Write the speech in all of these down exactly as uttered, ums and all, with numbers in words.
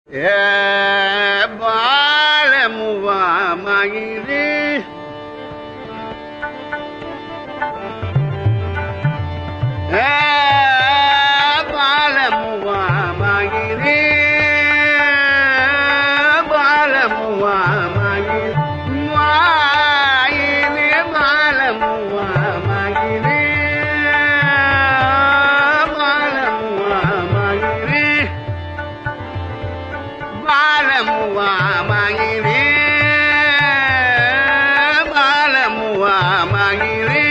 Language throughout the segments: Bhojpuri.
Yeah, Balamuwa Magiri. Yeah, Balamuwa Magiri. Balamuwa Magiri. Maini Balamuwa Magiri. Balamuwa Magiri. Balamuwa Magiri, Balamuwa Magiri,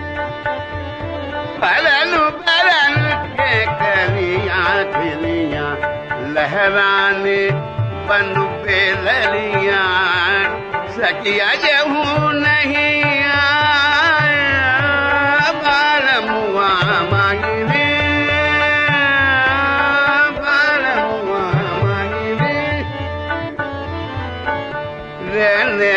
Balanu balanu ke kaliyan kaliyan, लहराने बन पे ललियां, सकिया जहू नहीं आया, बालमुआ मांगरी, बालमुआ मांगरी, रे ने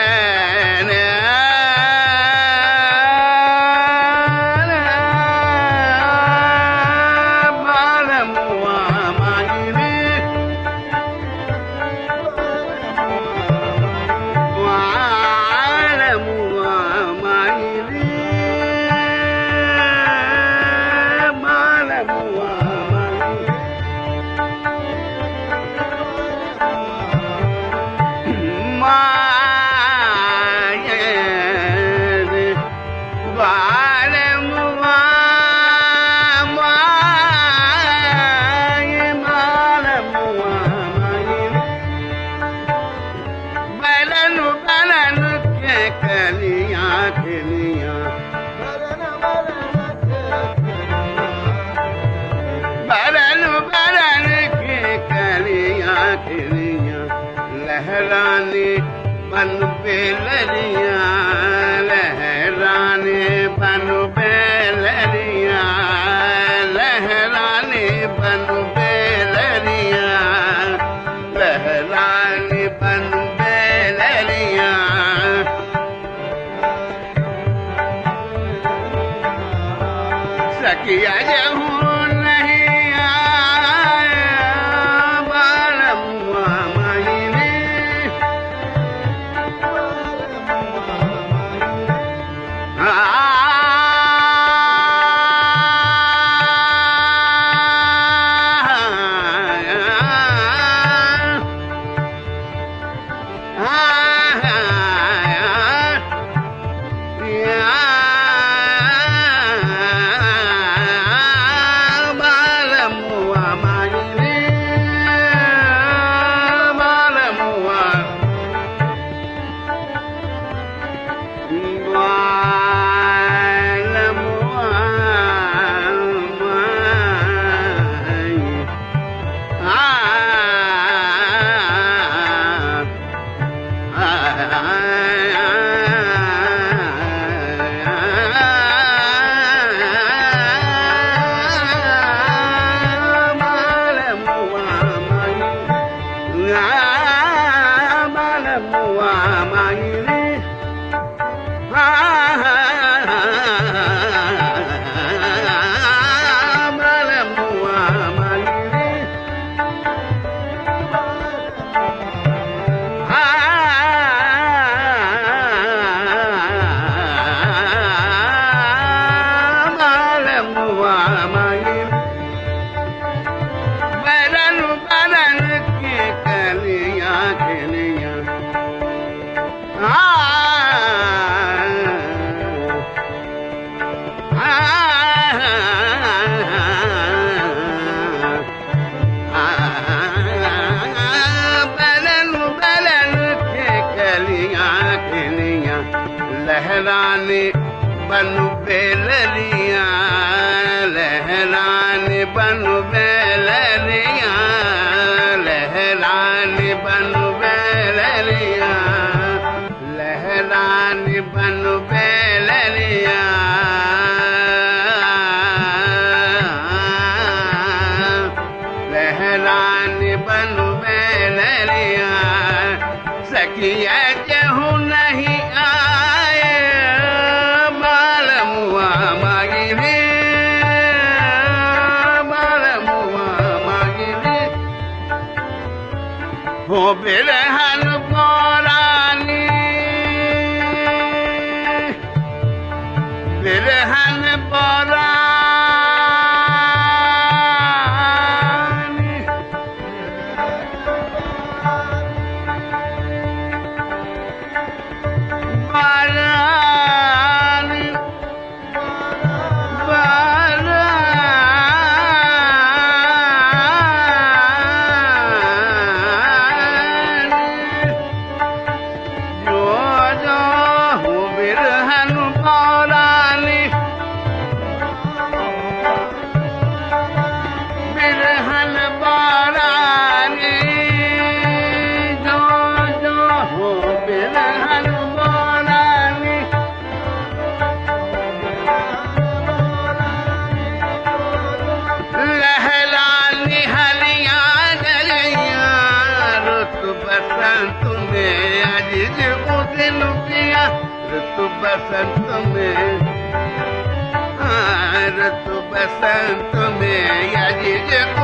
लहराने बन पे ललियां, लहराने बन पे ललियां, लहराने बन पे ललियां, लहराने बन पे ललियां, सकिया जहू नहीं आया, बालमुआ मांगरी, लहराने बन पे ललियां, लहराने बन पे ललियां, लहराने बन पे ललियां, लहराने बन पे ललियां, लहराने बन पे ललियां, सकिया जहू नहीं आए, बालमुआ मांगरी, बालमुआ मांगरी, हो बिरहन पौरानी बिरहन पौरानी बारानी ऋतु बसंत में ऋतु बसंत में